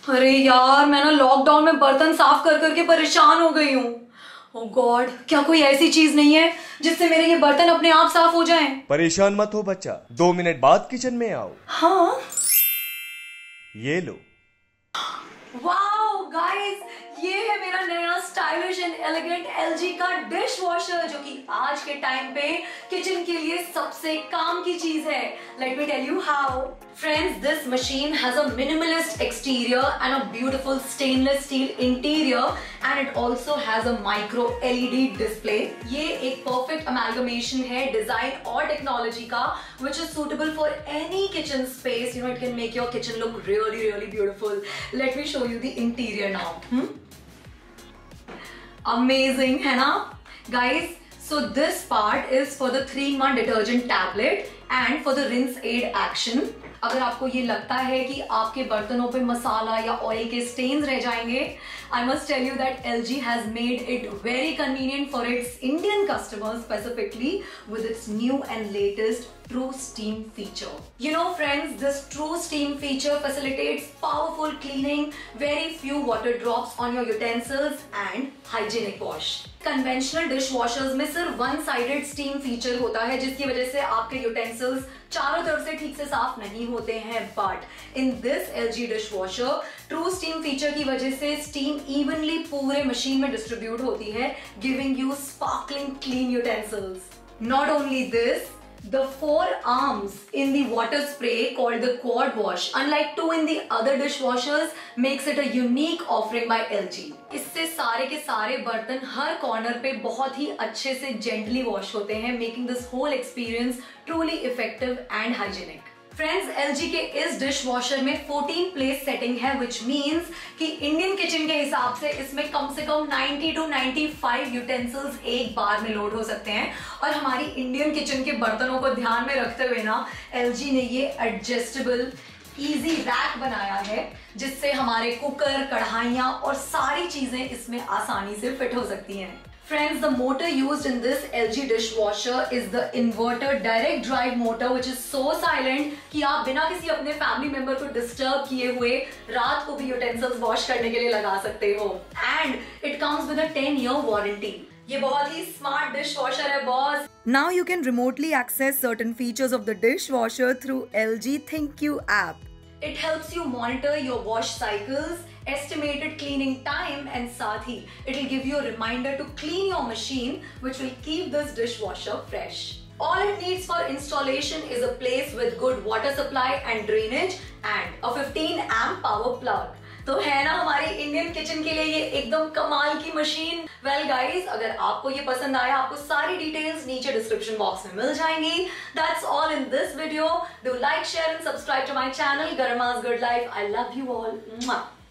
अरे यार, मैं ना लॉकडाउन में बर्तन साफ कर करके परेशान हो गई हूँ। ओह गॉड, क्या कोई ऐसी चीज नहीं है जिससे मेरे ये बर्तन अपने आप साफ हो जाएं? परेशान मत हो बच्चा, 2 मिनट बाद किचन में आओ। हाँ। ये लो। वाओ गाइस, ये है मेरा नया स्टाइलिश एंड एलिगेंट एलजी का डिश वॉशर, जो कि आज के टाइम पे किचन के लिए सबसे काम की चीज है। Let me tell you how. Friends, this machine has a minimalist exterior and a beautiful stainless steel interior, and it also has a micro LED display. ये एक perfect amalgamation है design और technology का, which is suitable for any kitchen space. You know, it can make your kitchen look really, really beautiful. Let me show you the interior now. Amazing, है ना? Guys, so this part is for the 3-in-1 detergent tablet and for the rinse aid action. अगर आपको ये लगता है कि आपके बर्तनों पे मसाला या ऑयल के स्टेन्स रह जाएंगे, I must tell you that LG has made it very convenient for its Indian customers, specifically with its new and latest True Steam feature. You know friends, this True Steam feature facilitates powerful cleaning, very few water drops on your utensils and hygienic wash. Conventional dishwashers में सिर्फ one-sided steam feature होता है, जिसकी वजह से आपके utensils चारों तरफ से ठीक से साफ नहीं होते हैं। But in this LG dishwasher, True Steam feature की वजह से steam evenly पूरे मशीन में distribute होती है, giving you sparkling clean utensils. Not only this, the 4 arms in the water spray called the quad wash, unlike 2 in the other dishwashers, makes it a unique offering by LG. इससे सारे के सारे बर्तन हर corner पे बहुत ही अच्छे से gently wash होते हैं, making this whole experience truly effective and hygienic. Friends, LG के इस डिश वॉशर में 14 प्लेस सेटिंग है, विच मीन्स कि इंडियन किचन के हिसाब से इसमें कम से कम 90 to 95 यूटेंसिल्स एक बार में लोड हो सकते हैं। और हमारी इंडियन किचन के बर्तनों को ध्यान में रखते हुए ना, LG ने ये एडजस्टेबल इजी रैक बनाया है, जिससे हमारे कुकर, कढ़ाइयाँ और सारी चीजें इसमें आसानी से फिट हो सकती हैं। Friends, the motor used in this LG dishwasher is the inverter direct drive motor, which is so silent कि आप बिना किसी अपने फैमिली मेंबर को डिस्टर्ब किए हुए रात को भी यूटेंसिल्स वॉश करने के लिए लगा सकते हो। And it comes with a 10-year warranty. ये बहुत ही स्मार्ट डिशवॉशर है boss. Now you can remotely access certain features of the dishwasher through LG ThinkQ app. It helps you monitor your wash cycles, estimated cleaning time, and साथ ही it will give you a reminder to clean your machine, which will keep this dishwasher fresh. All it needs for installation is a place with good water supply and drainage and a 15 amp power plug. तो है ना हमारी Indian kitchen के लिए ये एकदम कमाल की मशीन। वेल गाइस, अगर आपको ये पसंद आया, आपको सारी डिटेल्स नीचे डिस्क्रिप्शन बॉक्स में मिल जाएंगी। That's all in this video. Do like, share and subscribe to my channel Garma's Good Life. I love you all.